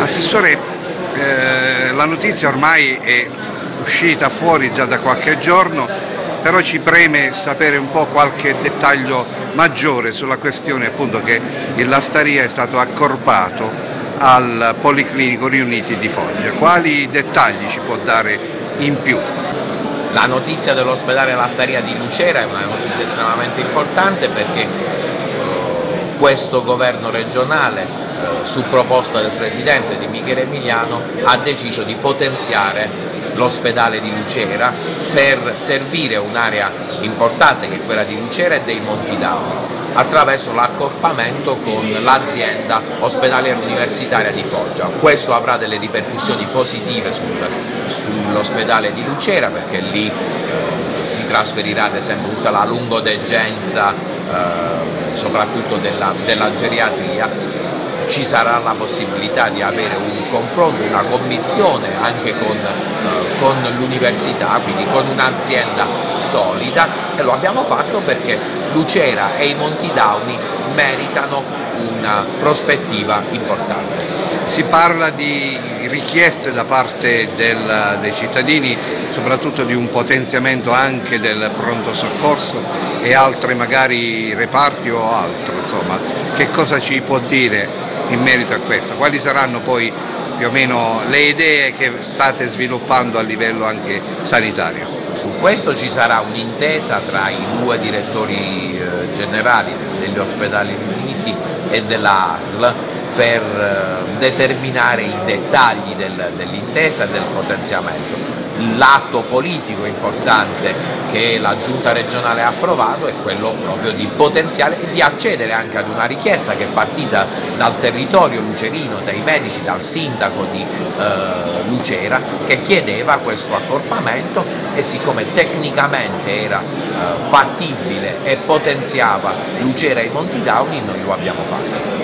Assessore, la notizia ormai è uscita fuori già da qualche giorno, però ci preme sapere un po' qualche dettaglio maggiore sulla questione appunto che il Lastaria è stato accorpato al Policlinico Riuniti di Foggia. Quali dettagli ci può dare in più? La notizia dell'ospedale Lastaria di Lucera è una notizia estremamente importante perché questo governo regionale, su proposta del presidente Di Michele Emiliano, ha deciso di potenziare l'ospedale di Lucera per servire un'area importante che è quella di Lucera e dei Monti d'Auri, attraverso l'accorpamento con l'azienda ospedaliera universitaria di Foggia. Questo avrà delle ripercussioni positive sull'ospedale di Lucera, perché lì si trasferirà ad esempio tutta la lungodegenza, soprattutto della geriatria. Ci sarà la possibilità di avere un confronto, una commistione anche con l'università, quindi con un'azienda solida, e lo abbiamo fatto perché Lucera e i Monti d'Auri meritano una prospettiva importante. Si parla di richieste da parte dei cittadini, soprattutto di un potenziamento anche del pronto soccorso e altri magari reparti o altro, insomma, che cosa ci può dire in merito a questo? Quali saranno poi più o meno le idee che state sviluppando a livello anche sanitario? Su questo ci sarà un'intesa tra i due direttori generali degli ospedali riuniti e della ASL per determinare i dettagli dell'intesa e del potenziamento. L'atto politico importante che la Giunta regionale ha approvato è quello proprio di potenziare e di accedere anche ad una richiesta che è partita dal territorio lucerino, dai medici, dal sindaco di Lucera, che chiedeva questo accorpamento, e siccome tecnicamente era fattibile e potenziava Lucera e i Monti d'Auri, noi lo abbiamo fatto.